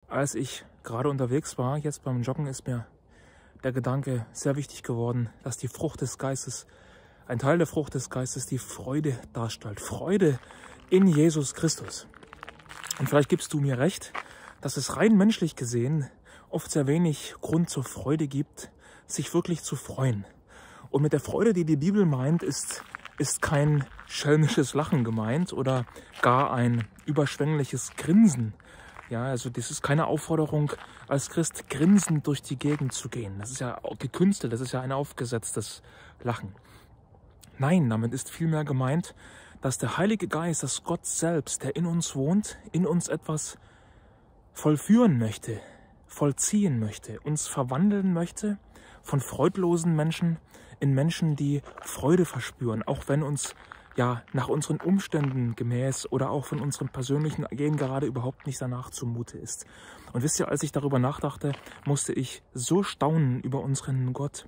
Als ich gerade unterwegs war, jetzt beim Joggen, ist mir der Gedanke sehr wichtig geworden, dass die Frucht des Geistes, ein Teil der Frucht des Geistes, die Freude darstellt. Freude in Jesus Christus. Und vielleicht gibst du mir recht, dass es rein menschlich gesehen oft sehr wenig Grund zur Freude gibt, sich wirklich zu freuen. Und mit der Freude, die die Bibel meint, ist kein schelmisches Lachen gemeint oder gar ein überschwängliches Grinsen. Ja, also das ist keine Aufforderung, als Christ grinsend durch die Gegend zu gehen. Das ist ja gekünstelt, das ist ja ein aufgesetztes Lachen. Nein, damit ist vielmehr gemeint, dass der Heilige Geist, dass Gott selbst, der in uns wohnt, in uns etwas vollführen möchte, vollziehen möchte, uns verwandeln möchte von freudlosen Menschen in Menschen, die Freude verspüren, auch wenn uns ja nach unseren Umständen gemäß oder auch von unserem persönlichen Gehen gerade überhaupt nicht danach zumute ist. Und wisst ihr, als ich darüber nachdachte, musste ich so staunen über unseren Gott.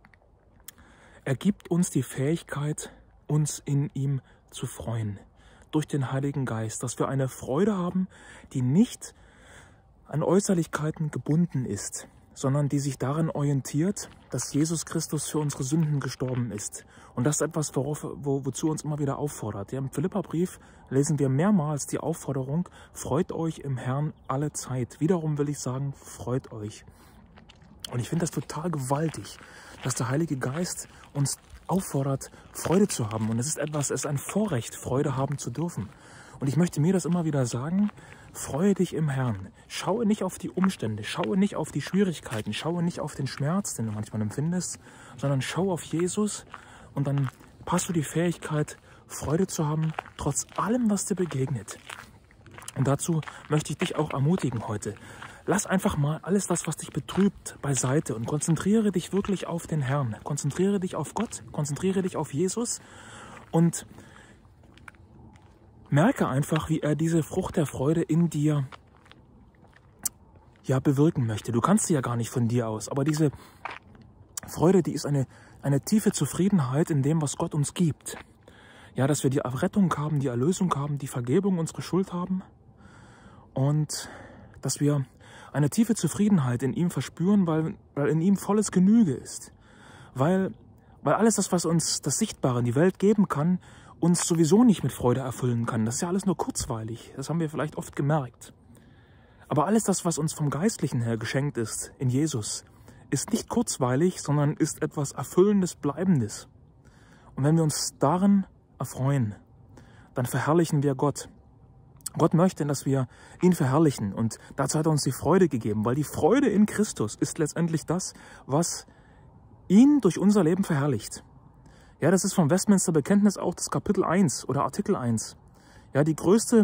Er gibt uns die Fähigkeit, uns in ihm zu freuen, durch den Heiligen Geist, dass wir eine Freude haben, die nicht an Äußerlichkeiten gebunden ist, sondern die sich darin orientiert, dass Jesus Christus für unsere Sünden gestorben ist. Und das ist etwas, wozu uns immer wieder auffordert. Ja, im Philipperbrief lesen wir mehrmals die Aufforderung, freut euch im Herrn alle Zeit. Wiederum will ich sagen, freut euch. Und ich finde das total gewaltig, dass der Heilige Geist uns auffordert, Freude zu haben. Und es ist ein Vorrecht, Freude haben zu dürfen. Und ich möchte mir das immer wieder sagen, freue dich im Herrn. Schaue nicht auf die Umstände, schaue nicht auf die Schwierigkeiten, schaue nicht auf den Schmerz, den du manchmal empfindest, sondern schau auf Jesus und dann hast du die Fähigkeit, Freude zu haben, trotz allem, was dir begegnet. Und dazu möchte ich dich auch ermutigen heute. Lass einfach mal alles das, was dich betrübt, beiseite und konzentriere dich wirklich auf den Herrn. Konzentriere dich auf Gott, konzentriere dich auf Jesus und merke einfach, wie er diese Frucht der Freude in dir ja bewirken möchte. Du kannst sie ja gar nicht von dir aus, aber diese Freude, die ist eine tiefe Zufriedenheit in dem, was Gott uns gibt. Ja, dass wir die Errettung haben, die Erlösung haben, die Vergebung unserer Schuld haben und dass wir eine tiefe Zufriedenheit in ihm verspüren, weil in ihm volles Genüge ist. Weil alles das, was uns das Sichtbare in die Welt geben kann, uns sowieso nicht mit Freude erfüllen kann. Das ist ja alles nur kurzweilig. Das haben wir vielleicht oft gemerkt. Aber alles das, was uns vom Geistlichen her geschenkt ist, in Jesus, ist nicht kurzweilig, sondern ist etwas Erfüllendes, Bleibendes. Und wenn wir uns darin erfreuen, dann verherrlichen wir Gott. Gott möchte, dass wir ihn verherrlichen und dazu hat er uns die Freude gegeben, weil die Freude in Christus ist letztendlich das, was ihn durch unser Leben verherrlicht. Ja, das ist vom Westminster Bekenntnis auch das Kapitel 1 oder Artikel 1. Ja, der größte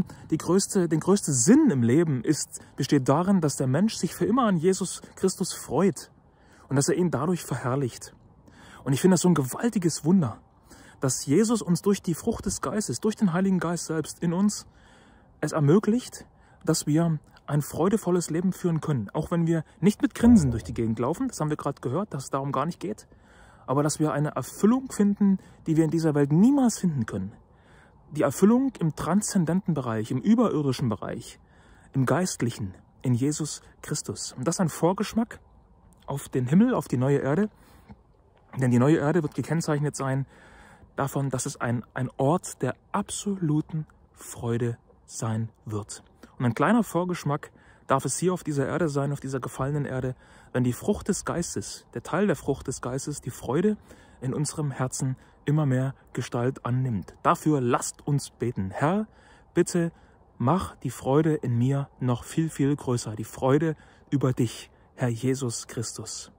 Sinn im Leben besteht darin, dass der Mensch sich für immer an Jesus Christus freut und dass er ihn dadurch verherrlicht. Und ich finde das so ein gewaltiges Wunder, dass Jesus uns durch die Frucht des Geistes, durch den Heiligen Geist selbst in uns, es ermöglicht, dass wir ein freudevolles Leben führen können. Auch wenn wir nicht mit Grinsen durch die Gegend laufen, das haben wir gerade gehört, dass es darum gar nicht geht, aber dass wir eine Erfüllung finden, die wir in dieser Welt niemals finden können. Die Erfüllung im transzendenten Bereich, im überirdischen Bereich, im Geistlichen, in Jesus Christus. Und das ist ein Vorgeschmack auf den Himmel, auf die neue Erde. Denn die neue Erde wird gekennzeichnet sein davon, dass es ein Ort der absoluten Freude sein wird. Und ein kleiner Vorgeschmack darf es hier auf dieser Erde sein, auf dieser gefallenen Erde, wenn die Frucht des Geistes, der Teil der Frucht des Geistes, die Freude in unserem Herzen immer mehr Gestalt annimmt. Dafür lasst uns beten. Herr, bitte mach die Freude in mir noch viel, viel größer. Die Freude über dich, Herr Jesus Christus.